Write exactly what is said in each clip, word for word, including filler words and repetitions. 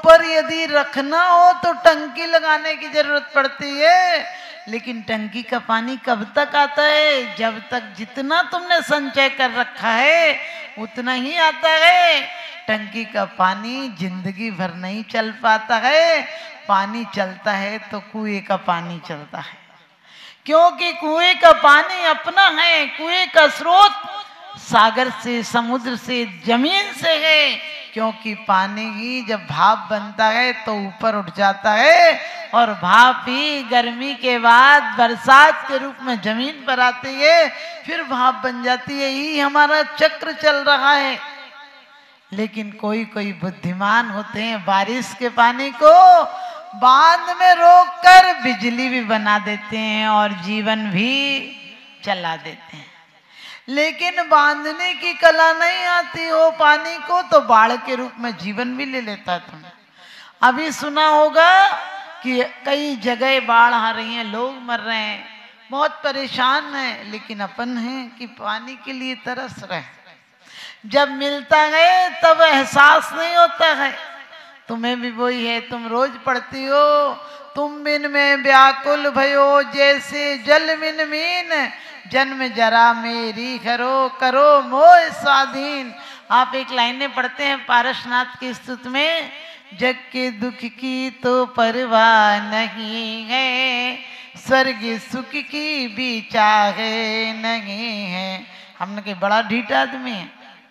ऊपर यदि रखना हो तो टंकी लगाने की जरूरत पड़ती है, लेकिन टंकी का पानी कब तक आता है? जब तक जितना तुमने संचय कर रखा है उतना ही आता है। टंकी का पानी जिंदगी भर नहीं चल पाता है। पानी चलता है तो कुएं का पानी चलता है, क्योंकि कुएं का पानी अपना है। कुएं का स्रोत सागर से, समुद्र से, जमीन से है, क्योंकि पानी ही जब भाप बनता है तो ऊपर उठ जाता है, और भाप ही गर्मी के बाद बरसात के रूप में जमीन पर आती है, फिर भाप बन जाती है। यही हमारा चक्र चल रहा है। लेकिन कोई कोई बुद्धिमान होते हैं, बारिश के पानी को बांध में रोककर बिजली भी बना देते हैं और जीवन भी चला देते हैं। लेकिन बांधने की कला नहीं आती हो पानी को, तो बाढ़ के रूप में जीवन भी ले लेता है। तुमने अभी सुना होगा कि कई जगह बाढ़ आ रही है, लोग मर रहे हैं, बहुत परेशान हैं, लेकिन अपन हैं कि पानी के लिए तरस रहे। जब मिलता है तब एहसास नहीं होता है। तुम्हें भी वही है, तुम रोज पढ़ती हो, तुम बिन में व्याकुल भयो जैसे जल बिन मीन, जन्म जरा मेरी करो करो मोह स्वाधीन। आप एक लाइनें पढ़ते हैं पारसनाथ की स्तुति में, जग के दुख की तो परवाह नहीं है, स्वर्ग सुख की भी चाहे नहीं है। हमने कहा बड़ा ढीठ आदमी है।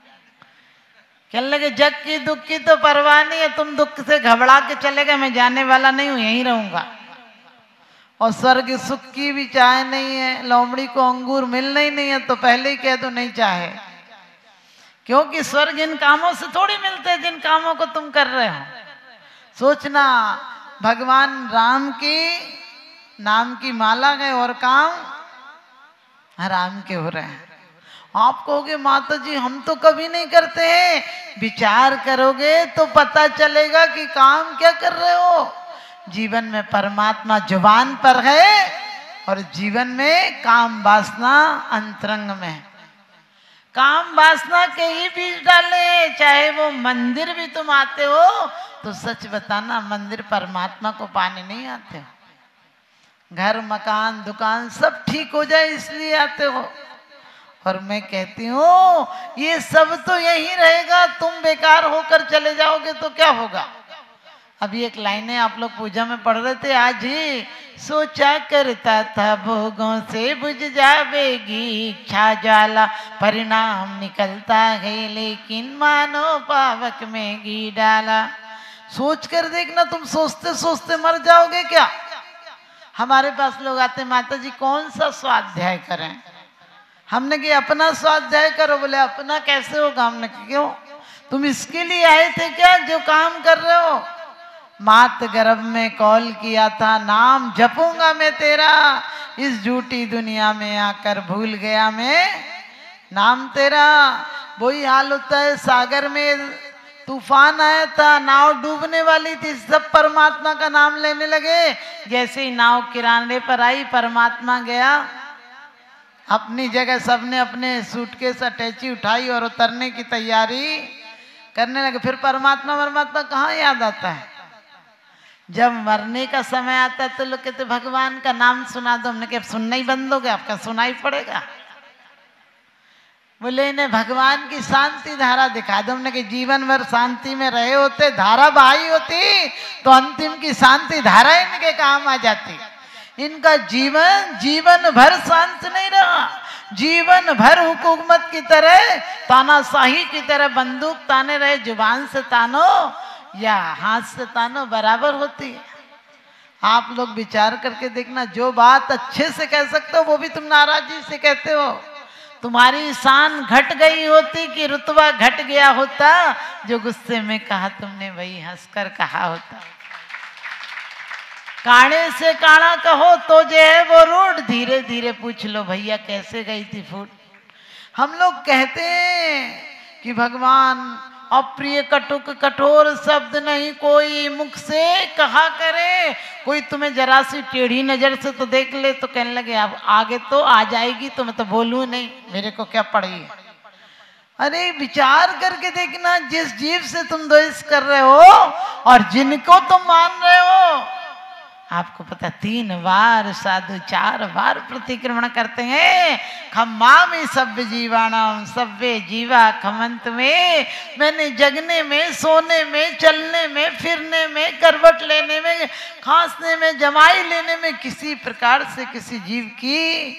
कहने लगे जग की दुख की तो परवाह नहीं है, तुम दुख से घबरा के चले गए, मैं जाने वाला नहीं हूं, यहीं रहूंगा। और स्वर्ग सुख की भी चाहे नहीं है, लोमड़ी को अंगूर मिलना ही नहीं है तो पहले ही कह दो नहीं चाहे, क्योंकि स्वर्ग इन कामों से थोड़ी मिलते जिन कामों को तुम कर रहे हो। सोचना, भगवान राम की नाम की माला गए और काम हराम के हो रहे हैं। आप कहोगे माता जी हम तो कभी नहीं करते हैं, विचार करोगे तो पता चलेगा कि काम क्या कर रहे हो। जीवन में परमात्मा जुबान पर है और जीवन में काम वासना अंतरंग में है। काम वासना के ही बीज डाले, चाहे वो मंदिर भी तुम आते हो तो सच बताना मंदिर परमात्मा को पाने नहीं आते हो। घर मकान दुकान सब ठीक हो जाए इसलिए आते हो। और मैं कहती हूँ ये सब तो यही रहेगा, तुम बेकार होकर चले जाओगे तो क्या होगा। अभी एक लाइनें आप लोग पूजा में पढ़ रहे थे आज ही, सोचा करता था भोगों से बुझ जावेगी इच्छा ज्वाला, परिणाम निकलता है लेकिन मानो पावक में घी डाला। सोच कर देखना, तुम सोचते सोचते मर जाओगे क्या। हमारे पास लोग आते, माता जी कौन सा स्वाध्याय करें। हमने कि अपना स्वाध्याय करो। बोले अपना कैसे होगा। हमने क्यों, तुम इसके लिए आए थे क्या जो काम कर रहे हो। मात गर्भ में कॉल किया था, नाम जपूंगा मैं तेरा, इस झूठी दुनिया में आकर भूल गया मैं नाम तेरा। वही हाल होता है, सागर में तूफान आया था, नाव डूबने वाली थी, सब परमात्मा का नाम लेने लगे। जैसे ही नाव किनारे पर आई परमात्मा गया अपनी जगह, सबने अपने सूटकेस अटैची उठाई और उतरने की तैयारी करने लगे। फिर परमात्मा परमात्मा कहाँ याद आता है। जब मरने का समय आता है तो लोग कहते भगवान का नाम सुना दो। हमने कहा सुनना ही बंद हो गया, आपका सुना ही पड़ेगा। बोले इन्हें भगवान की शांति धारा दिखा दो। हमने कहा जीवन भर शांति में रहे होते, धारा बहाई होती तो अंतिम की शांति धारा इनके काम आ जाती। इनका जीवन जीवन भर शांत नहीं रहा, जीवन भर हुकूमत की तरह, तानाशाही की तरह बंदूक ताने रहे। जुबान से तानो या हाथ से तानो बराबर होती है। आप लोग विचार करके देखना, जो बात अच्छे से कह सकते हो वो भी तुम नाराजी से कहते हो। तुम्हारी शान घट गई होती कि रुतबा घट गया होता, जो गुस्से में कहा तुमने वही हंसकर कहा होता। काणे से काणा कहो तो जो है वो रूठ, धीरे धीरे पूछ लो भैया कैसे गई थी फूट। हम लोग कहते हैं कि भगवान अप्रिय कटुक कठोर शब्द नहीं कोई मुख से कहा करे। कोई तुम्हें जरा सी टेढ़ी नजर से तो देख ले तो कहने लगे अब आगे तो आ जाएगी तो मैं तो बोलूं नहीं, मेरे को क्या पड़ी। अरे विचार करके देखना, जिस जीव से तुम द्वेष कर रहे हो और जिनको तुम मान रहे हो, आपको पता तीन बार साधु चार बार प्रतिक्रमण करते हैं। खम्मामि सभ्य जीवाणाम सभ्य जीवा खमंत में, मैंने जगने में, सोने में, चलने में, फिरने में, करवट लेने में, खांसने में, जमाई लेने में किसी प्रकार से किसी जीव की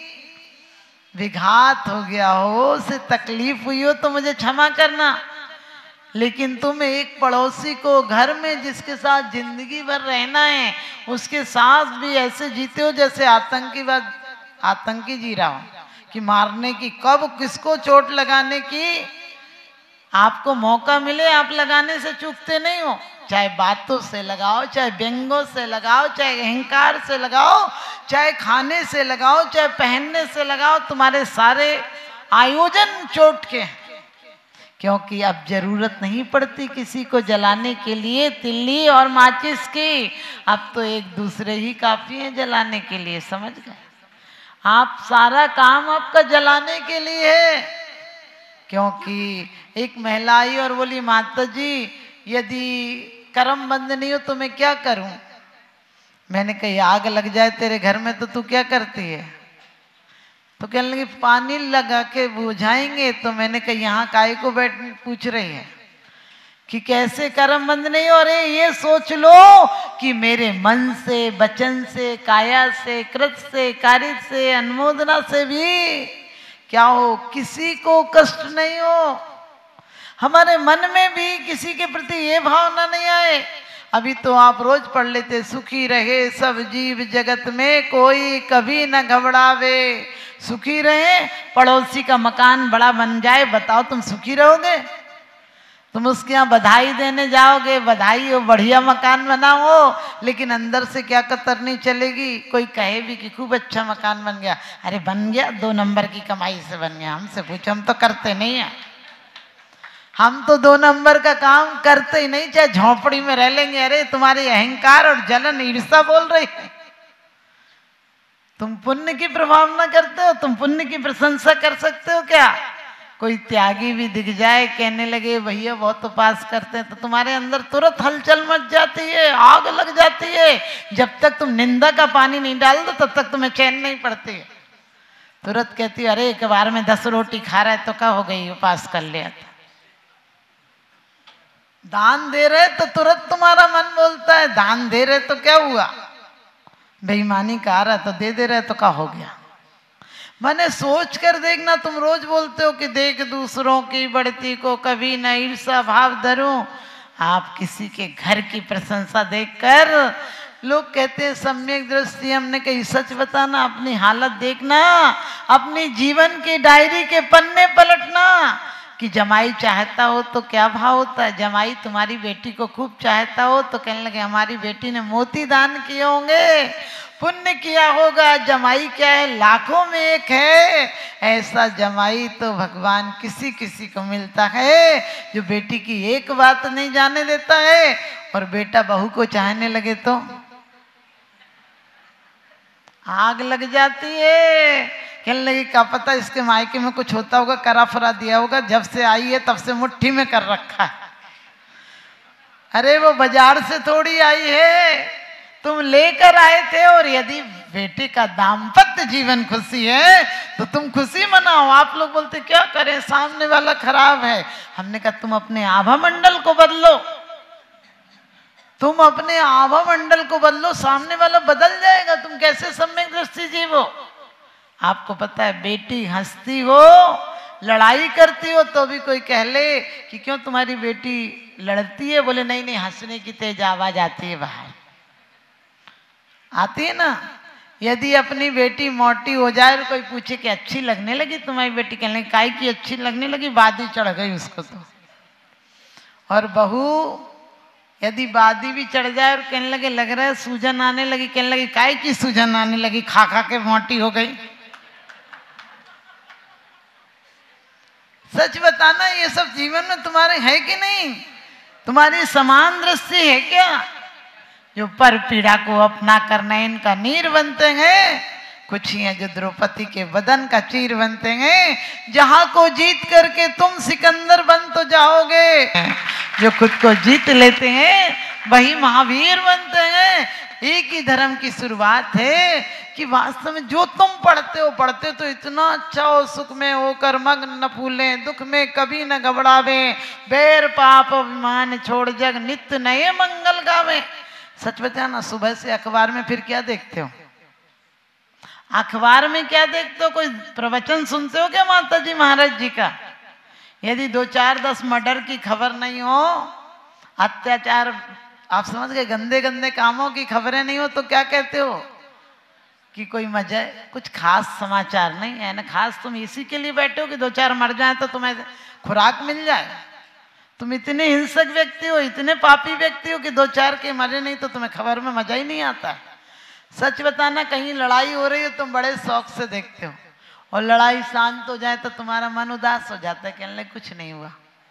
विघात हो गया हो, उसे तकलीफ हुई हो तो मुझे क्षमा करना। लेकिन तुम एक पड़ोसी को घर में जिसके साथ जिंदगी भर रहना है, उसके साथ भी ऐसे जीते हो जैसे आतंकी बात आतंकी जी रहा हो, कि मारने की, कब किसको चोट लगाने की आपको मौका मिले आप लगाने से चूकते नहीं हो। चाहे बातों से लगाओ, चाहे व्यंगों से लगाओ, चाहे अहंकार से लगाओ, चाहे खाने से लगाओ, चाहे पहनने से लगाओ, तुम्हारे सारे आयोजन चोट के हैं। क्योंकि अब जरूरत नहीं पड़ती किसी को जलाने के लिए तिल्ली और माचिस की, अब तो एक दूसरे ही काफी है जलाने के लिए, समझ गए आप। सारा काम आपका जलाने के लिए है। क्योंकि एक महिला आई और बोली, माता जी यदि कर्म बंद नहीं हो तो मैं क्या करूं? मैंने कही आग लग जाए तेरे घर में तो तू क्या करती है? तो कहने लगी पानी लगा के बुझाएंगे। तो मैंने कहा यहाँ काय को बैठ पूछ रही है कि कैसे कर्म बंद नहीं हो रहे? ये सोच लो कि मेरे मन से, वचन से, काया से, कृत से, कार्य से, अनुमोदना से भी क्या हो, किसी को कष्ट नहीं हो, हमारे मन में भी किसी के प्रति ये भावना नहीं आए। अभी तो आप रोज पढ़ लेते, सुखी रहे सब जीव जगत में, कोई कभी न घबरावे। सुखी रहे, पड़ोसी का मकान बड़ा बन जाए, बताओ तुम सुखी रहोगे? तुम उसके यहाँ बधाई देने जाओगे, बधाई हो, बढ़िया मकान बना हो, लेकिन अंदर से क्या कतर नहीं चलेगी। कोई कहे भी कि खूब अच्छा मकान बन गया, अरे बन गया, दो नंबर की कमाई से बन गया। हमसे पूछो, हम तो करते नहीं है, हम तो दो नंबर का काम करते ही नहीं, चाहे झोंपड़ी में रह लेंगे। अरे तुम्हारी अहंकार और जलन ईर्ष्या बोल रही है। तुम पुण्य की प्रभावना करते हो, तुम पुण्य की प्रशंसा कर सकते हो क्या? कोई त्यागी भी दिख जाए, कहने लगे भैया बहुत उपास करते हैं, तो तुम्हारे अंदर तुरंत हलचल मच जाती है, आग लग जाती है। जब तक तुम निंदा का पानी नहीं डाल दो तब तक तुम्हें चैन नहीं पड़ती है। तुरंत कहती है अरे एक बार में दस रोटी खा रहा है तो क्या हो गई, उपास कर लिया था। दान दे रहे तो तुरंत तुम्हारा मन बोलता है दान दे रहे तो क्या हुआ, बेईमानी का आ रहा तो दे दे रहे तो क्या हो गया। मैंने सोच कर देखना, तुम रोज बोलते हो कि देख दूसरों की बढ़ती को कभी न ईर्ष्या भाव धरूं। आप किसी के घर की प्रशंसा देखकर लोग कहते हैं सम्यक दृष्टि। हमने कही सच बताना, अपनी हालत देखना, अपनी जीवन की डायरी के पन्ने पलटना कि जमाई चाहता हो तो क्या भाव होता है। जमाई तुम्हारी बेटी को खूब चाहता हो तो कहने लगे हमारी बेटी ने मोती दान किए होंगे, पुण्य किया होगा। जमाई क्या है, लाखों में एक है। ऐसा जमाई तो भगवान किसी किसी को मिलता है जो बेटी की एक बात नहीं जाने देता है। और बेटा बहू को चाहने लगे तो आग लग जाती है। कहने लगी क्या पता इसके मायके में कुछ होता होगा, करा फरा दिया होगा, जब से आई है तब से मुट्ठी में कर रखा है। अरे वो बाजार से थोड़ी आई है, तुम लेकर आए थे। और यदि बेटे का दाम्पत्य जीवन खुशी है तो तुम खुशी मनाओ। आप लोग बोलते क्या करें, सामने वाला खराब है। हमने कहा तुम अपने आभा मंडल को बदलो, तुम अपने आभा मंडल को बदलो, सामने वाला बदल जाएगा। तुम कैसे सम्यक दृष्टि जीवो। आपको पता है बेटी हंसती हो, लड़ाई करती हो तो भी कोई कह ले कि क्यों तुम्हारी बेटी लड़ती है, बोले नहीं नहीं हंसने की तेज आवाज आती है बाहर, आती है ना। यदि अपनी बेटी मोटी हो जाए और कोई पूछे कि अच्छी लगने लगी तुम्हारी बेटी, कहने काई की अच्छी लगने लगी, बादी चढ़ गई उसको तो। और बहू यदि बादी भी चढ़ जाए और कहने लगे लग रहा है सूजन आने लगी, कहने लगी काई की सूजन आने लगी, खा खा के मोटी हो गई। सच बताना ये सब जीवन में तुम्हारे है कि नहीं, तुम्हारी समान दृष्टि है क्या? जो पर पीड़ा को अपना करना इनका नीर बनते हैं, कुछ ही हैं जो द्रौपदी के बदन का चीर बनते हैं। जहां को जीत करके तुम सिकंदर बन तो जाओगे, जो खुद को जीत लेते हैं वही महावीर बनते हैं। एक ही धर्म की शुरुआत है कि वास्तव में जो तुम पढ़ते हो पढ़ते तो इतना अच्छा हो, सुख में होकर मग्न न फूलें, दुख में कभी न घबरावे, बैर पाप अभिमान छोड़ जग नित्य नए मंगल गावे। सच बताया ना, सुबह से अखबार में फिर क्या देखते हो? अखबार में क्या देखते हो? कोई प्रवचन सुनते हो क्या माता जी महाराज जी का? यदि दो चार दस मर्डर की खबर नहीं हो, अत्याचार, आप समझ गए, गंदे गंदे कामों की खबरें नहीं हो तो क्या कहते हो कि कोई मजा, कुछ खास समाचार नहीं है ना। खास तुम इसी के लिए बैठे हो कि दो चार मर जाए तो तुम्हें खुराक मिल जाए। तुम इतने हिंसक व्यक्ति हो, इतने पापी व्यक्ति हो कि दो चार के मरे नहीं तो तुम्हें खबर में मजा ही नहीं आता। सच बताना, कहीं लड़ाई हो रही हो तुम बड़े शौक से देखते हो, और लड़ाई शांत हो जाए तो तुम्हारा मन उदास हो जाता है, कहने लगे कुछ नहीं हुआ।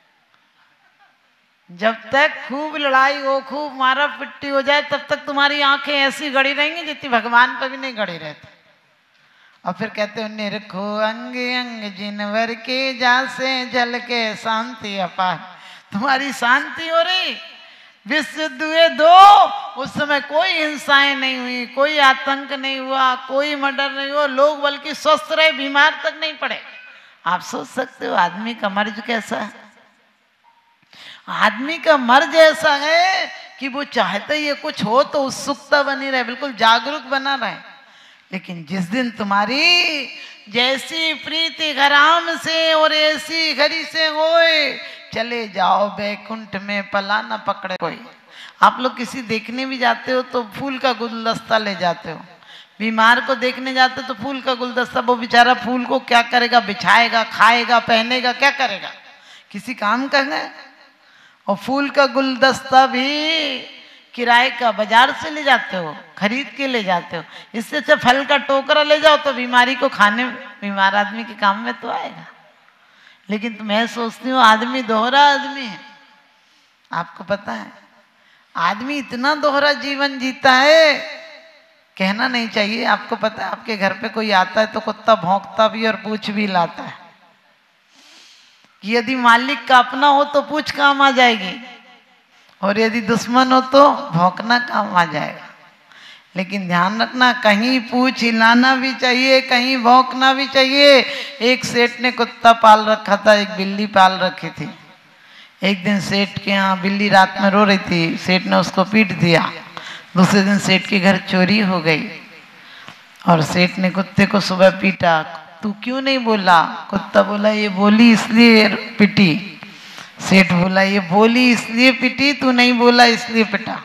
जब तक खूब लड़ाई हो, खूब मारा पिट्टी हो जाए, तब तक तुम्हारी आंखें ऐसी गड़ी रहेंगी जितनी भगवान पर भी नहीं गड़ी रहती। और फिर कहते हो निरखो अंग अंग जिनवर के जासे जल के शांति अपार। तुम्हारी शांति हो रही, विश्व युद्ध हुए दो, उस समय कोई हिंसाएं नहीं हुई, कोई आतंक नहीं हुआ, कोई मर्डर नहीं हुआ, लोग बल्कि स्वस्थ रहे, बीमार तक नहीं पड़े। आप सोच सकते हो आदमी का मर्ज कैसा है? आदमी का मर्ज ऐसा है कि वो चाहता ही है कुछ हो तो उत्सुकता बनी रहे, बिल्कुल जागरूक बना रहे। लेकिन जिस दिन तुम्हारी जैसी प्रीति घराम से और ऐसी घड़ी से होए, चले जाओ बैकुंठ में पला न पकड़े कोई। आप लोग किसी देखने भी जाते हो तो फूल का गुलदस्ता ले जाते हो, बीमार को देखने जाते हो तो फूल का गुलदस्ता, वो बेचारा फूल को क्या करेगा, बिछाएगा, खाएगा, पहनेगा, क्या करेगा, किसी काम का है। और फूल का गुलदस्ता भी किराए का बाजार से ले जाते हो, खरीद के ले जाते हो। इससे अच्छा फल का टोकरा ले जाओ तो बीमारी को खाने, बीमार आदमी के काम में तो आएगा। लेकिन तो मैं सोचती हूँ आदमी दोहरा आदमी है। आपको पता है आदमी इतना दोहरा जीवन जीता है, कहना नहीं चाहिए। आपको पता है आपके घर पे कोई आता है तो कुत्ता भौंकता भी और पूछ भी लाता है। यदि मालिक का अपना हो तो पूछ काम आ जाएगी, और यदि दुश्मन हो तो भौंकना काम आ जाएगा। लेकिन ध्यान रखना, कहीं पूछ हिलाना भी चाहिए, कहीं भौंकना भी चाहिए। एक सेठ ने कुत्ता पाल रखा था, एक बिल्ली पाल रखी थी। एक दिन सेठ के यहाँ बिल्ली रात में रो रही थी, सेठ ने उसको पीट दिया। दूसरे दिन सेठ के घर चोरी हो गई और सेठ ने कुत्ते को सुबह पीटा, तू क्यों नहीं बोला? कुत्ता बोला ये बोली इसलिए पिटी। सेठ बोला ये बोली इसलिए पिटी, तू नहीं बोला इसलिए पिटा।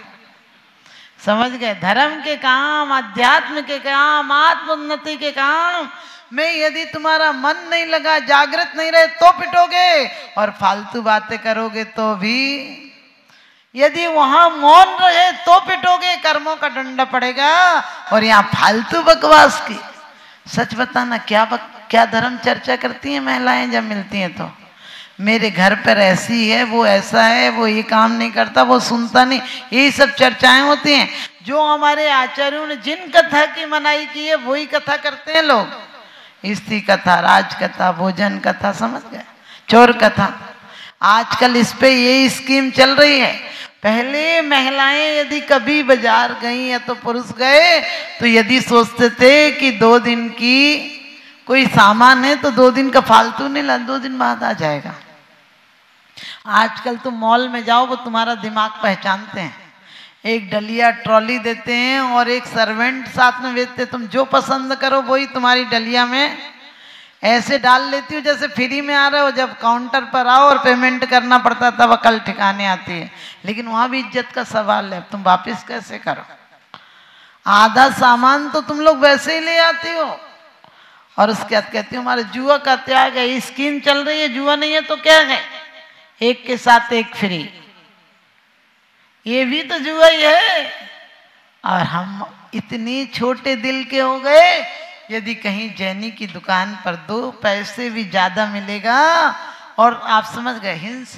समझ गए? धर्म के काम, अध्यात्म के काम, आत्मोन्नति के काम में यदि तुम्हारा मन नहीं लगा, जागृत नहीं रहे तो पिटोगे, और फालतू बातें करोगे तो भी। यदि वहां मौन रहे तो पिटोगे, कर्मों का डंडा पड़ेगा। और यहाँ फालतू बकवास की, सच बताना क्या बक, क्या धर्म चर्चा करती हैं महिलाएं जब मिलती हैं तो? मेरे घर पर ऐसी है, वो ऐसा है, वो ये काम नहीं करता, वो सुनता नहीं, यही सब चर्चाएं होती हैं। जो हमारे आचार्यों ने जिन कथा की मनाई की है वही कथा करते हैं लोग। स्त्री कथा, राज कथा, भोजन कथा, समझ गए, चोर कथा। आजकल इस पे ये स्कीम चल रही है। पहले महिलाएं यदि कभी बाजार गई या तो पुरुष गए तो यदि सोचते थे कि दो दिन की कोई सामान है तो दो दिन का फालतू नहीं ला, दो दिन बाद आ जाएगा। आजकल तुम मॉल में जाओ, वो तुम्हारा दिमाग पहचानते हैं। एक डलिया ट्रॉली देते हैं और एक सर्वेंट साथ में बेचते, तुम जो पसंद करो वही तुम्हारी डलिया में ऐसे डाल लेती हूँ जैसे फ्री में आ रहे हो। जब काउंटर पर आओ और पेमेंट करना पड़ता है तब अकल ठिकाने आती है। लेकिन वहां भी इज्जत का सवाल है, तुम वापिस कैसे करो? आधा सामान तो तुम लोग वैसे ही ले आती हो। और उसके बाद कहती हूँ हमारे जुआ का त्याग है, स्कीम चल रही है, जुआ नहीं है तो क्या है, एक के साथ एक फ्री, ये भी तो जुआ ही है। और हम इतनी छोटे दिल के हो गए, यदि कहीं जैनी की दुकान पर दो पैसे भी ज्यादा मिलेगा, और आप समझ गए हिंसक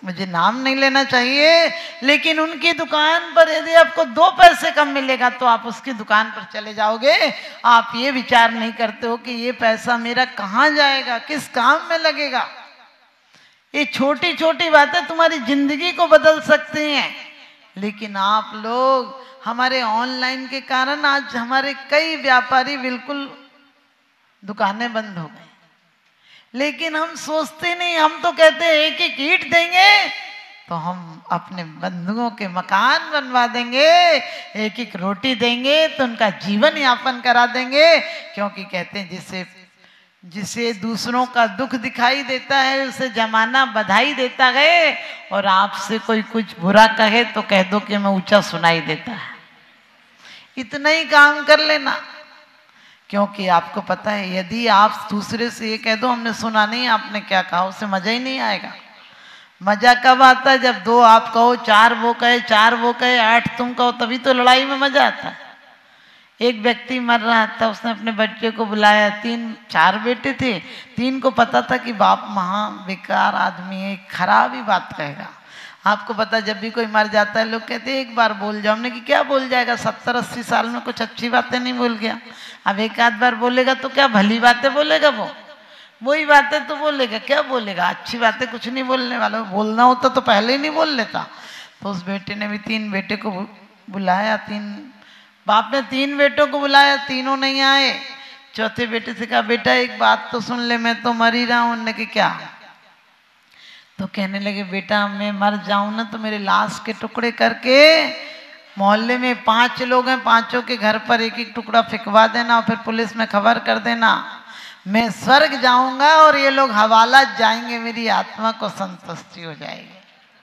मुझे नाम नहीं लेना चाहिए, लेकिन उनकी दुकान पर यदि आपको दो पैसे कम मिलेगा तो आप उसकी दुकान पर चले जाओगे। आप ये विचार नहीं करते हो कि ये पैसा मेरा कहाँ जाएगा, किस काम में लगेगा। ये छोटी छोटी बातें तुम्हारी जिंदगी को बदल सकती हैं। लेकिन आप लोग, हमारे ऑनलाइन के कारण आज हमारे कई व्यापारी बिल्कुल दुकानें बंद हो गई, लेकिन हम सोचते नहीं। हम तो कहते हैं एक एक ईंट देंगे तो हम अपने बंधुओं के मकान बनवा देंगे, एक एक रोटी देंगे तो उनका जीवन यापन करा देंगे। क्योंकि कहते हैं जिसे जिसे दूसरों का दुख दिखाई देता है उसे जमाना बधाई देता है, और आपसे कोई कुछ बुरा कहे तो कह दो कि मैं ऊंचा सुनाई देता है। इतना ही काम कर लेना, क्योंकि आपको पता है यदि आप दूसरे से ये कह दो हमने सुना नहीं आपने क्या कहा, उसे मजा ही नहीं आएगा। मजा कब आता है? जब दो आप कहो, चार वो कहे, चार वो कहे, आठ तुम कहो, तभी तो लड़ाई में मजा आता है। एक व्यक्ति मर रहा था, उसने अपने बच्चे को बुलाया, तीन चार बेटे थे, तीन को पता था कि बाप महा बेकार आदमी है, खराब ही बात कहेगा। आपको पता जब भी कोई मर जाता है लोग कहते हैं एक बार बोल जाओ। हमने कि क्या बोल जाएगा, सत्तर अस्सी साल में कुछ अच्छी बातें नहीं बोल गया। अब एक आध बार बोलेगा तो क्या भली बातें बोलेगा, वो वही बातें तो बोलेगा, क्या बोलेगा, अच्छी बातें कुछ नहीं बोलने वाला। बोलना होता तो पहले ही नहीं बोल लेता। तो उस बेटे ने भी तीन बेटे को बुलाया, तीन बाप ने तीन बेटों को बुलाया, तीनों नहीं आए। चौथे बेटे से कहा बेटा एक बात तो सुन ले, मैं तो मर ही रहा हूं। उन्होंने कि क्या? तो कहने लगे बेटा मैं मर जाऊं ना तो मेरे लाश के टुकड़े करके मोहल्ले में पांच लोग हैं, पांचों के घर पर एक एक टुकड़ा फिकवा देना और फिर पुलिस में खबर कर देना। मैं स्वर्ग जाऊंगा और ये लोग हवाला जाएंगे, मेरी आत्मा को संतुष्टि हो जाएगी।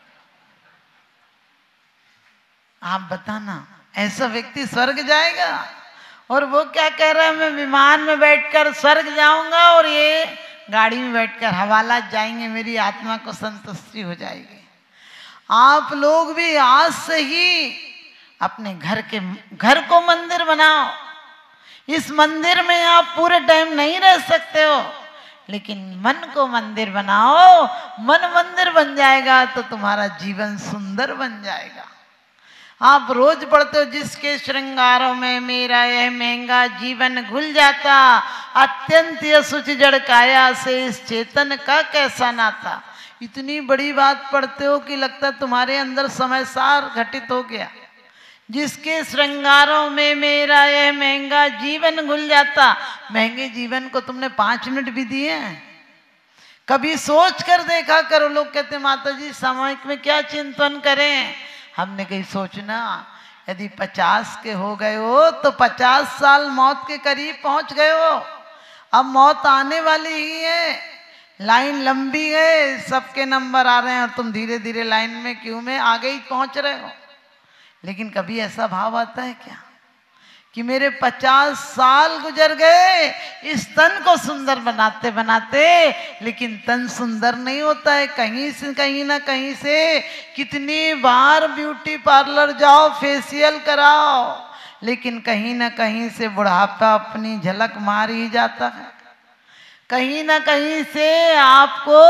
आप बताना ऐसा व्यक्ति स्वर्ग जाएगा? और वो क्या कह रहा है, मैं विमान में बैठकर स्वर्ग जाऊंगा और ये गाड़ी में बैठकर हवाला जाएंगे, मेरी आत्मा को संतुष्टि हो जाएगी। आप लोग भी आज से ही अपने घर के घर को मंदिर बनाओ। इस मंदिर में आप पूरे टाइम नहीं रह सकते हो, लेकिन मन को मंदिर बनाओ। मन मंदिर बन जाएगा तो तुम्हारा जीवन सुंदर बन जाएगा। आप रोज पढ़ते हो जिसके श्रृंगारों में मेरा यह महंगा जीवन घुल जाता, अत्यंत असुचि जड़ काया से इस चेतन का कैसा नाता। इतनी बड़ी बात पढ़ते हो कि लगता तुम्हारे अंदर समय सार घटित हो गया। जिसके श्रृंगारों में मेरा यह महंगा जीवन घुल जाता। महंगे जीवन को तुमने पांच मिनट भी दिए हैं? कभी सोच कर देखा करो। लोग कहते माता जी सामयिक में क्या चिंतन करें। हमने कहीं सोचना, यदि पचास के हो गए हो तो पचास साल मौत के करीब पहुंच गए हो। अब मौत आने वाली ही है, लाइन लंबी है, सबके नंबर आ रहे हैं और तुम धीरे धीरे लाइन में क्यों में आगे ही पहुंच रहे हो। लेकिन कभी ऐसा भाव आता है क्या कि मेरे पचास साल गुजर गए इस तन को सुंदर बनाते बनाते, लेकिन तन सुंदर नहीं होता है। कहीं से कहीं ना कहीं से कितनी बार ब्यूटी पार्लर जाओ, फेशियल कराओ, लेकिन कहीं ना कहीं से बुढ़ापा अपनी झलक मार ही जाता है। कहीं ना कहीं से आपको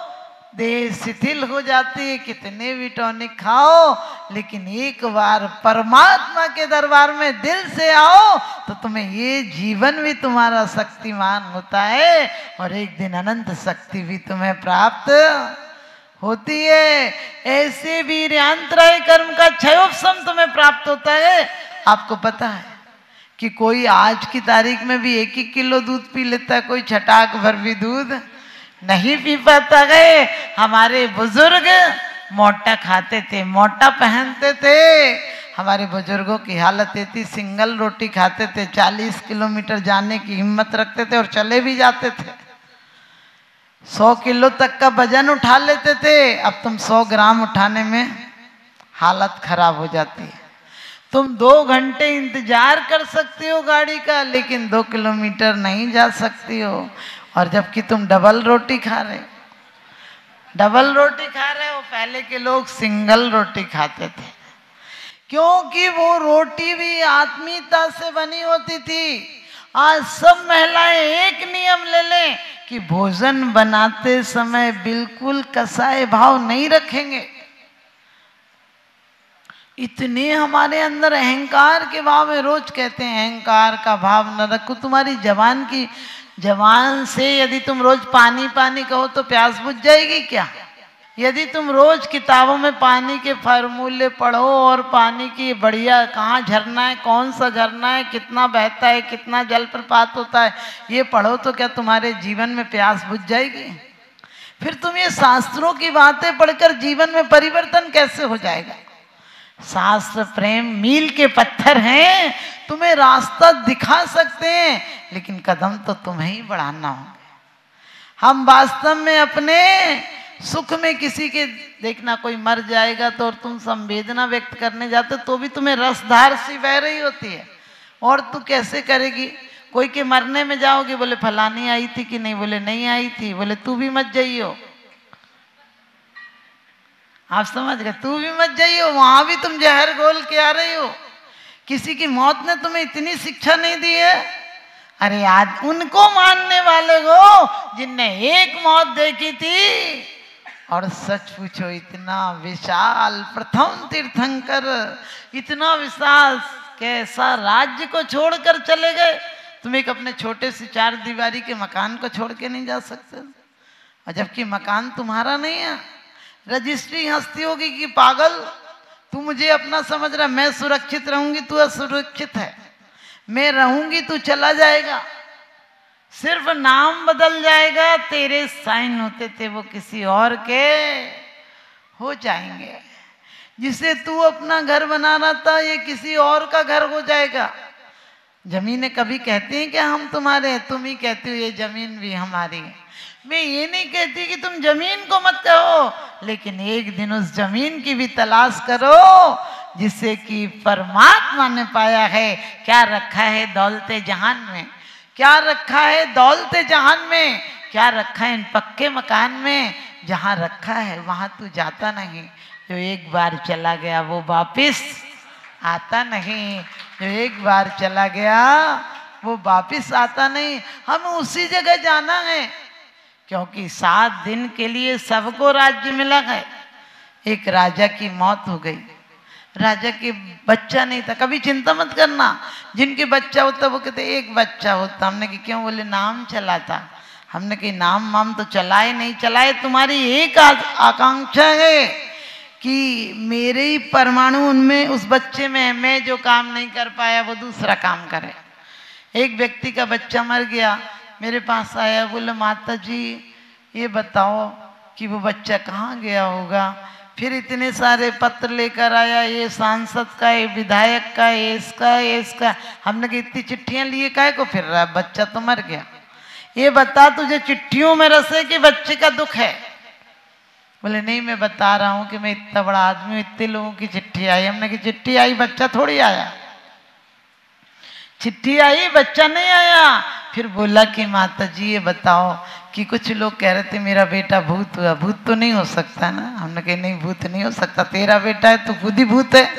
देह शिथिल हो जाती है। कितने भी टॉनिक खाओ, लेकिन एक बार परमात्मा के दरबार में दिल से आओ तो तुम्हें ये जीवन भी तुम्हारा शक्तिमान होता है और एक दिन अनंत शक्ति भी तुम्हें प्राप्त होती है। ऐसे वीर्यांतराय कर्म का क्षयोपशम तुम्हें प्राप्त होता है। आपको पता है कि कोई आज की तारीख में भी एक एक किलो दूध पी लेता है, कोई छटाक भर भी दूध नहीं पी पाता गए। हमारे बुजुर्ग मोटा खाते थे, मोटा पहनते थे। हमारे बुजुर्गों की हालत ये थी, सिंगल रोटी खाते थे, चालीस किलोमीटर जाने की हिम्मत रखते थे और चले भी जाते थे। सौ किलो तक का वजन उठा लेते थे। अब तुम सौ ग्राम उठाने में हालत खराब हो जाती है। तुम दो घंटे इंतजार कर सकती हो गाड़ी का, लेकिन दो किलोमीटर नहीं जा सकती हो। और जबकि तुम डबल रोटी खा रहे हो, डबल रोटी खा रहे हो। पहले के लोग सिंगल रोटी खाते थे, क्योंकि वो रोटी भी आत्मीयता से बनी होती थी। आज सब महिलाएं एक नियम ले लें कि भोजन बनाते समय बिल्कुल कसाय भाव नहीं रखेंगे। इतने हमारे अंदर अहंकार के भाव में, रोज कहते हैं अहंकार का भाव न रखो। तुम्हारी जवान की जवान से यदि तुम रोज पानी पानी कहो तो प्यास बुझ जाएगी क्या? यदि तुम रोज किताबों में पानी के फार्मूले पढ़ो और पानी की बढ़िया कहाँ झरना है, कौन सा झरना है, कितना बहता है, कितना जलप्रपात होता है, ये पढ़ो तो क्या तुम्हारे जीवन में प्यास बुझ जाएगी? फिर तुम ये शास्त्रों की बातें पढ़कर जीवन में परिवर्तन कैसे हो जाएगा? शास्त्र प्रेम मील के पत्थर हैं, तुम्हें रास्ता दिखा सकते हैं, लेकिन कदम तो तुम्हें ही बढ़ाना होगा। हम वास्तव में अपने सुख में किसी के देखना कोई मर जाएगा तो और तुम संवेदना व्यक्त करने जाते तो भी तुम्हें रसधार सी बह रही होती है, और तू कैसे करेगी? कोई के मरने में जाओगे, बोले फलानी आई थी कि नहीं, बोले नहीं आई थी, बोले तू भी मत जाइयो। आप समझ गए, तू भी मत जाइयो, वहां भी तुम जहर घोल के आ रही हो। किसी की मौत ने तुम्हें इतनी शिक्षा नहीं दी है। अरे आज उनको मानने वाले को जिनने एक मौत देखी थी, और सच पूछो इतना विशाल प्रथम तीर्थंकर, इतना विशाल कैसा राज्य को छोड़कर चले गए। तुम एक अपने छोटे से चार दीवारी के मकान को छोड़ के नहीं जा सकते, और जबकि मकान तुम्हारा नहीं है। रजिस्ट्री हंसती होगी कि पागल तू मुझे अपना समझ रहा, मैं सुरक्षित रहूंगी तू असुरक्षित है, मैं रहूंगी तू चला जाएगा, सिर्फ नाम बदल जाएगा, तेरे साइन होते थे वो किसी और के हो जाएंगे। जिसे तू अपना घर बना रहा था ये किसी और का घर हो जाएगा। जमीनें कभी कहती हैं क्या हम तुम्हारे हैं? तुम ही कहती हो ये जमीन भी हमारी है। मैं ये नहीं कहती कि तुम जमीन को मत कहो, लेकिन एक दिन उस जमीन की भी तलाश करो जिसे कि परमात्मा ने पाया है। क्या रखा है दौलते जहान में, क्या रखा है दौलते जहान में, क्या रखा है इन पक्के मकान में? जहां रखा है वहां तू जाता नहीं। जो एक बार चला गया वो वापिस आता नहीं, जो एक बार चला गया वो वापिस आता नहीं। हमें उसी जगह जाना है, क्योंकि सात दिन के लिए सबको राज्य मिला है। एक राजा की मौत हो गई, राजा के बच्चा नहीं था। कभी चिंता मत करना, जिनके बच्चा होता वो कहते एक बच्चा होता। हमने कि क्यों? बोले नाम चला था। हमने कि नाम वाम तो चलाए नहीं, चलाए तुम्हारी एक आकांक्षा है कि मेरे ही परमाणु उनमें उस बच्चे में है, मैं जो काम नहीं कर पाया वो दूसरा काम करे। एक व्यक्ति का बच्चा मर गया, मेरे पास आया, बोले माता जी ये बताओ कि वो बच्चा कहाँ गया होगा। फिर इतने सारे पत्र लेकर आया, ये सांसद का, ये विधायक का, ये इसका, ये इसका। हमने कि इतनी चिट्ठियां लिए काहे को फिर रहा, बच्चा तो मर गया। ये बता तुझे चिट्ठियों में रस है कि बच्चे का दुख है? बोले नहीं, मैं बता रहा हूँ कि मैं इतना बड़ा आदमी हूँ, इतने लोगों की चिट्ठी आई। हमने कि चिट्ठी आई, बच्चा थोड़ी आया। चिट्ठी आई, बच्चा नहीं आया। फिर बोला कि माता जी ये बताओ कि कुछ लोग कह रहे थे मेरा बेटा भूत हुआ। भूत तो नहीं हो सकता ना। हमने कहा नहीं भूत नहीं हो सकता, तेरा बेटा है तो खुद ही भूत है,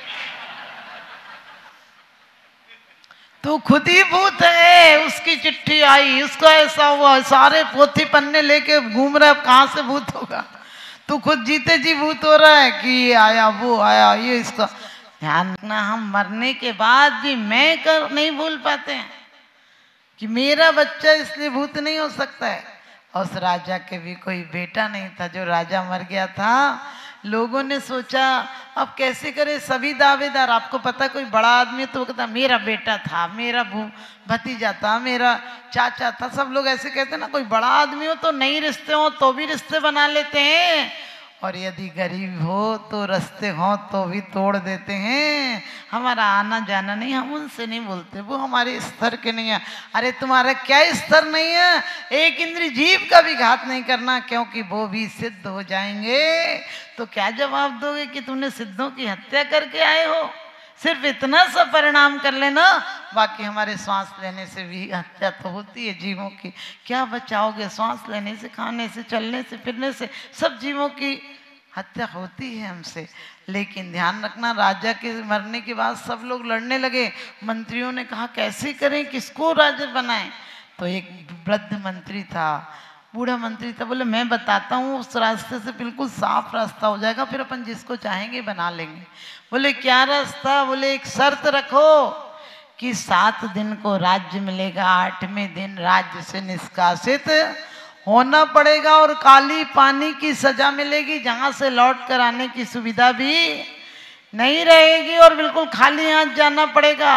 तू खुद ही भूत है। उसकी चिट्ठी आई, उसका ऐसा हुआ, सारे पोथी पन्ने लेके घूम रहा है, कहाँ से भूत होगा? तू खुद जीते जी भूत हो रहा है कि ये आया वो आया ये इसका। ध्यान रखना, हम मरने के बाद भी मैं कर नहीं भूल पाते हैं कि मेरा बच्चा इसलिए भूत नहीं हो सकता है। और उस राजा के भी कोई बेटा नहीं था, जो राजा मर गया था। लोगों ने सोचा अब कैसे करे, सभी दावेदार। आपको पता कोई बड़ा आदमी तो वो कहता मेरा बेटा था, मेरा भतीजा था, मेरा चाचा था। सब लोग ऐसे कहते हैं ना, कोई बड़ा आदमी हो तो नहीं रिश्ते हो तो भी रिश्ते बना लेते हैं, और यदि गरीब हो तो रास्ते हो तो भी तोड़ देते हैं। हमारा आना जाना नहीं, हम उनसे नहीं बोलते, वो हमारे स्तर के नहीं है। अरे तुम्हारा क्या स्तर नहीं है? एक इंद्री जीव का भी घात नहीं करना, क्योंकि वो भी सिद्ध हो जाएंगे। तो क्या जवाब दोगे कि तुमने सिद्धों की हत्या करके आए हो? सिर्फ इतना सा परिणाम कर लेना, बाकी हमारे सांस लेने से भी हत्या तो होती है जीवों की। क्या बचाओगे? सांस लेने से, खाने से, चलने से, फिरने से, सब जीवों की हत्या होती है हमसे। लेकिन ध्यान रखना, राजा के मरने के बाद सब लोग लड़ने लगे। मंत्रियों ने कहा कैसे करें, किसको राजा बनाएं? तो एक वृद्ध मंत्री था, बूढ़ा मंत्री था, बोले मैं बताता हूँ उस रास्ते से बिल्कुल साफ रास्ता हो जाएगा, फिर अपन जिसको चाहेंगे बना लेंगे। बोले क्या रास्ता? बोले एक शर्त रखो कि सात दिन को राज्य मिलेगा, आठवें दिन राज्य से निष्कासित होना पड़ेगा और काली पानी की सजा मिलेगी, जहाँ से लौट कर आने की सुविधा भी नहीं रहेगी और बिल्कुल खाली हाथ जाना पड़ेगा।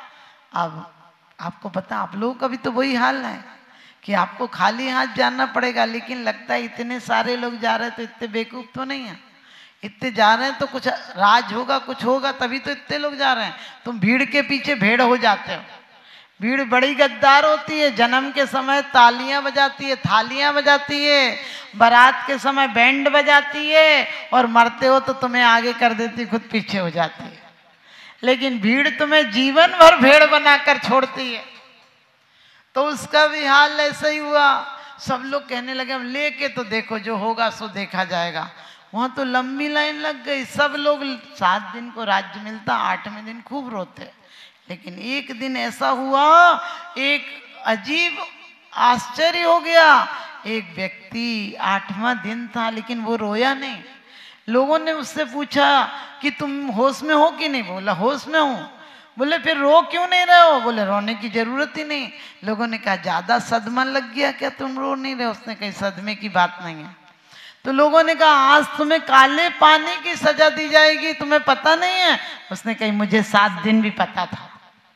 अब आपको पता, आप लोगों का भी तो वही हाल है कि आपको खाली हाथ जाना पड़ेगा, लेकिन लगता है इतने सारे लोग जा रहे हैं तो इतने बेवकूफ तो नहीं है, इतने जा रहे हैं तो कुछ राज होगा, कुछ होगा, तभी तो इतने लोग जा रहे हैं। तुम भीड़ के पीछे भेड़ हो जाते हो। भीड़ बड़ी गद्दार होती है, जन्म के समय तालियां बजाती है, थालियां बजाती है, बारात के समय बैंड बजाती है, और मरते हो तो तुम्हें आगे कर देती, खुद पीछे हो जाती है। लेकिन भीड़ तुम्हें जीवन भर भेड़ बनाकर छोड़ती है। तो उसका भी हाल ऐसा ही हुआ। सब लोग कहने लगे हम लेके तो देखो, जो होगा सो देखा जाएगा। वहां तो लंबी लाइन लग गई, सब लोग सात दिन को राज्य मिलता, आठवें दिन खूब रोते। लेकिन एक दिन ऐसा हुआ, एक अजीब आश्चर्य हो गया। एक व्यक्ति, आठवां दिन था लेकिन वो रोया नहीं। लोगों ने उससे पूछा कि तुम होश में हो कि नहीं? बोला होश में हूँ। बोले फिर रो क्यों नहीं रहे हो? बोले रोने की जरूरत ही नहीं। लोगों ने कहा ज्यादा सदमा लग गया क्या, तुम रो नहीं रहे? उसने कही सदमे की बात नहीं है। तो लोगों ने कहा आज तुम्हें काले पानी की सजा दी जाएगी, तुम्हें पता नहीं है? उसने कही मुझे सात दिन भी पता था,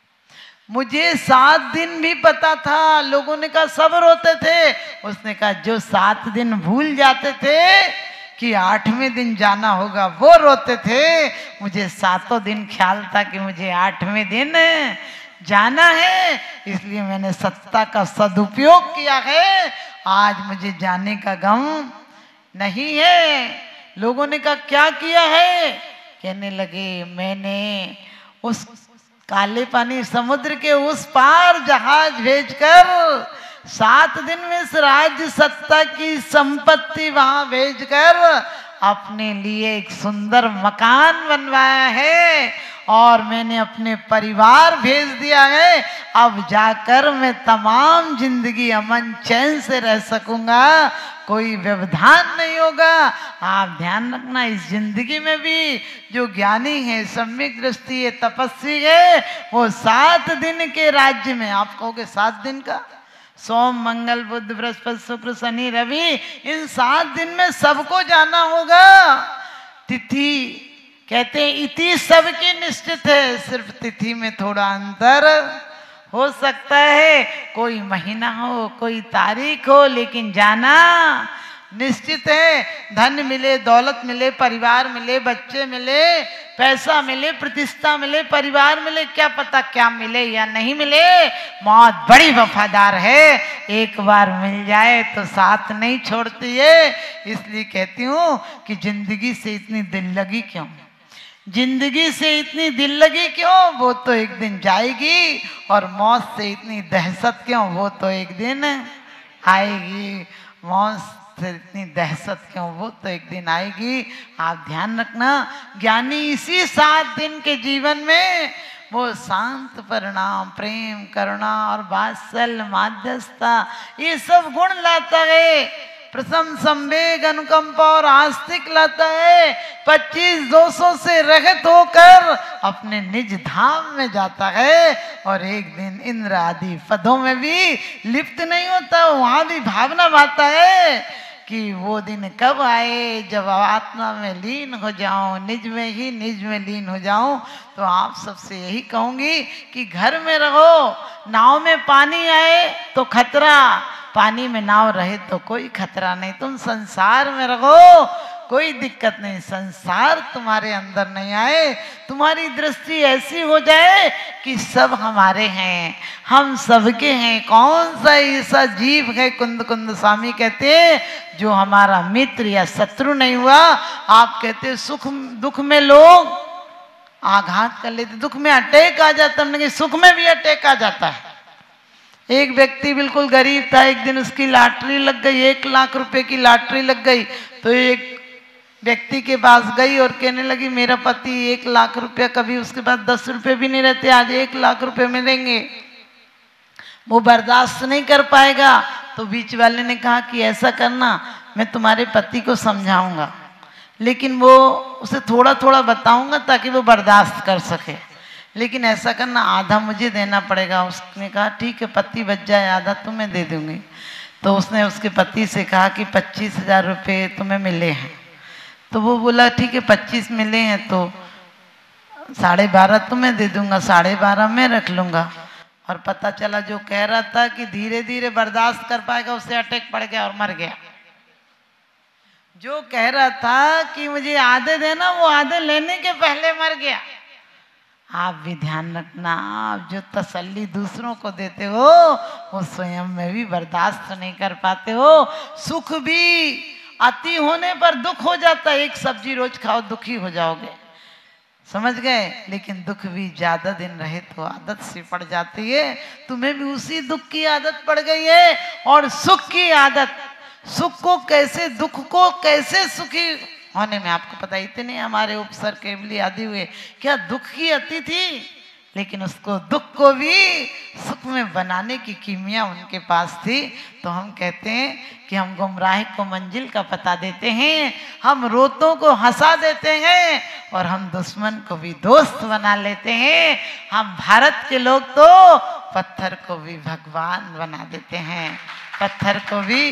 मुझे सात दिन भी पता था। लोगों ने कहा सब रोते थे। उसने कहा जो सात दिन भूल जाते थे कि आठवें दिन जाना होगा, वो रोते थे। मुझे सातों दिन ख्याल था कि मुझे आठवें दिन जाना है, इसलिए मैंने सत्ता का सदुपयोग किया है। आज मुझे जाने का गम नहीं है। लोगों ने कहा क्या किया है? कहने लगे मैंने उस काले पानी समुद्र के उस पार जहाज भेजकर सात दिन में इस राज्य सत्ता की संपत्ति वहां भेजकर अपने लिए एक सुंदर मकान बनवाया है, और मैंने अपने परिवार भेज दिया है। अब जाकर मैं तमाम जिंदगी अमन चैन से रह सकूंगा, कोई व्यवधान नहीं होगा। आप ध्यान रखना, इस जिंदगी में भी जो ज्ञानी है, सम्यक दृष्टि है, तपस्वी है, वो सात दिन के राज्य में, आप कहोगे सात दिन का? सोम मंगल बुध बृहस्पति शुक्र शनि रवि, इन सात दिन में सबको जाना होगा। तिथि कहते हैं इति सबकी निश्चित है, सिर्फ तिथि में थोड़ा अंतर हो सकता है, कोई महीना हो कोई तारीख हो, लेकिन जाना निश्चित है। धन मिले, दौलत मिले, परिवार मिले, बच्चे मिले, पैसा मिले, प्रतिष्ठा मिले, परिवार मिले, क्या पता क्या मिले या नहीं मिले। मौत बड़ी वफादार है, एक बार मिल जाए तो साथ नहीं छोड़ती है। इसलिए कहती हूँ कि जिंदगी से इतनी दिल लगी क्यों, जिंदगी से इतनी दिल लगी क्यों? वो तो एक दिन जाएगी। और मौत से इतनी दहशत क्यों? वो तो एक दिन आएगी। मौत से इतनी दहशत क्यों? वो तो एक दिन आएगी। आप ध्यान रखना, ज्ञानी इसी सात दिन के जीवन में वो शांत परिणाम, प्रेम, करुणा और वात्सल्य, माध्यस्थता, ये सब गुण लाता है। प्रथम संवेग, अनुकंपा और आस्तिक लाता है। पच्चीस दोषों से रहित होकर अपने निज धाम में जाता है, और एक दिन इंद्र आदि पदों में भी लिप्त नहीं होता। वहां भी भावना भाता है कि वो दिन कब आए जब आत्मा में लीन हो जाऊं, निज में ही निज में लीन हो जाऊं। तो आप सबसे यही कहूंगी कि घर में रहो, नाव में पानी आए तो खतरा, पानी में नाव रहे तो कोई खतरा नहीं। तुम संसार में रहो, कोई दिक्कत नहीं, संसार तुम्हारे अंदर नहीं आए। तुम्हारी दृष्टि ऐसी हो जाए कि सब हमारे हैं, हम सबके हैं। कौन सा ऐसा जीव है, कुंद कुंद स्वामी कहते हैं, जो हमारा मित्र या शत्रु नहीं हुआ। आप कहते सुख दुख में लोग आघात कर लेते, दुख में अटैक आ जाता है, सुख में भी अटैक आ जाता है। एक व्यक्ति बिल्कुल गरीब था, एक दिन उसकी लॉटरी लग गई, एक लाख रुपए की लॉटरी लग गई। तो एक व्यक्ति के पास गई और कहने लगी मेरा पति एक लाख रुपया, कभी उसके पास दस रुपए भी नहीं रहते, आज एक लाख रुपए मिलेंगे। वो बर्दाश्त नहीं कर पाएगा। तो बीच वाले ने कहा कि ऐसा करना, मैं तुम्हारे पति को समझाऊंगा, लेकिन वो उसे थोड़ा थोड़ा बताऊंगा ताकि वो बर्दाश्त कर सके, लेकिन ऐसा करना आधा मुझे देना पड़ेगा। उसने कहा ठीक है, पति बच जाए आधा तुम्हें दे दूंगी। तो उसने उसके पति से कहा कि पच्चीस हजार रुपये तुम्हें मिले हैं। तो वो बोला ठीक है, पच्चीस मिले हैं तो साढ़े बारह तुम्हें दे दूंगा, साढ़े बारह मैं रख लूंगा। और पता चला जो कह रहा था कि धीरे धीरे बर्दाश्त कर पाएगा, उससे अटैक पड़ गया और मर गया। जो कह रहा था कि मुझे आधे देना, वो आधे लेने के पहले मर गया। आप भी ध्यान रखना, आप जो तसल्ली दूसरों को देते हो वो स्वयं में भी बर्दाश्त नहीं कर पाते हो। सुख भी अति होने पर दुख हो जाता है। एक सब्जी रोज खाओ दुखी हो जाओगे, समझ गए, लेकिन दुख भी ज्यादा दिन रहे तो आदत सी पड़ जाती है। तुम्हें भी उसी दुख की आदत पड़ गई है। और सुख की आदत, सुख को कैसे, दुख को कैसे सुखी होने में, आपको पता, इतने हमारे उपसर केवली आदि हुए, क्या दुख की अति थी, लेकिन उसको, दुख को भी सुख में बनाने की कीमिया उनके पास थी। तो हम कहते हैं कि हम गुमराह को मंजिल का पता देते हैं, हम रोतों को हंसा देते हैं और हम दुश्मन को भी दोस्त बना लेते हैं। हम भारत के लोग तो पत्थर को भी भगवान बना देते हैं, पत्थर को भी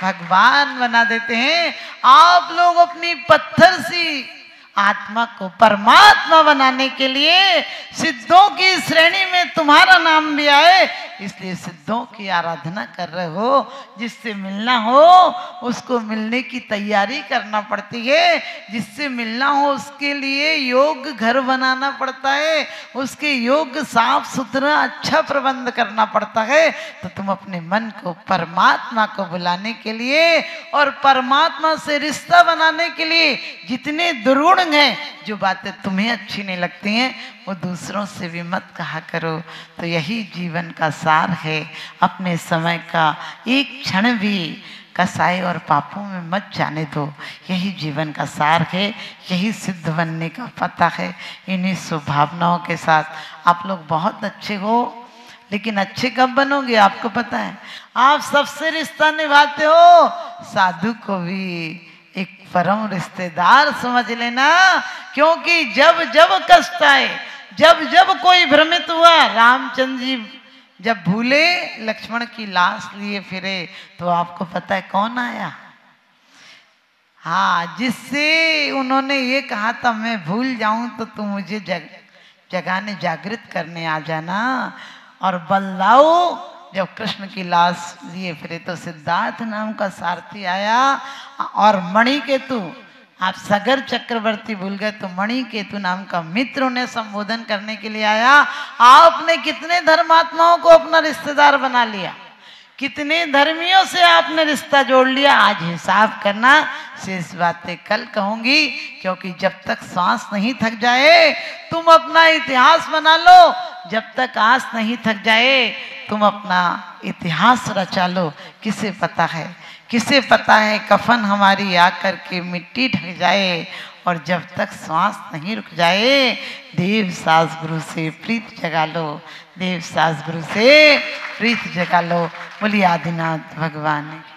भगवान बना देते हैं। आप लोग अपनी पत्थर सी आत्मा को परमात्मा बनाने के लिए सिद्धों की श्रेणी में तुम्हारा नाम भी आए, इसलिए सिद्धों की आराधना कर रहे हो। जिससे मिलना हो उसको मिलने की तैयारी करना पड़ती है, जिससे मिलना हो उसके लिए योग घर बनाना पड़ता है, उसके योग साफ सुथरा अच्छा प्रबंध करना पड़ता है। तो तुम अपने मन को परमात्मा को बुलाने के लिए और परमात्मा से रिश्ता बनाने के लिए जितने दुर्गुण हैं, जो बातें तुम्हें अच्छी नहीं लगती हैं, वो दूसरों से भी मत कहा करो। तो यही जीवन का सार है। अपने समय का एक क्षण भी कसाई और पापों में मत जाने दो, यही जीवन का सार है, यही सिद्ध बनने का पता है। इन्हीं स्वभावनाओं के साथ आप लोग बहुत अच्छे हो, लेकिन अच्छे कब बनोगे आपको पता है। आप सबसे रिश्ता निभाते हो, साधु को भी एक परम रिश्तेदार समझ लेना, क्योंकि जब जब कष्ट आए, जब जब कोई भ्रमित हुआ, रामचंद्र जी जब भूले लक्ष्मण की लाश लिए फिरे, तो आपको पता है कौन आया? हाँ, जिससे उन्होंने ये कहा था मैं भूल जाऊं तो तुम मुझे जग जगाने जागृत करने आ जाना। और बलदाऊ जब कृष्ण की लाश लिए फिरे तो सिद्धार्थ नाम का सारथी आया और मणिकेतु, आप सगर चक्रवर्ती भूल गए तो मणिकेतु नाम का मित्र उन्हें संबोधन करने के लिए आया। आपने कितने धर्मात्माओं को अपना रिश्तेदार बना लिया, कितने धर्मियों से आपने रिश्ता जोड़ लिया, आज हिसाब करना। शेष बातें कल कहूंगी, क्योंकि जब तक सांस नहीं थक जाए तुम अपना इतिहास बना लो, जब तक आस नहीं थक जाए तुम अपना इतिहास रचा लो। किसे पता है, किसे पता है कफन हमारी आकर के मिट्टी ढक जाए, और जब तक सांस नहीं रुक जाए देव सास गुरु से प्रीत जगा लो, देव सास गुरु से प्रीत जगा लो। बोलिए आदिनाथ भगवान।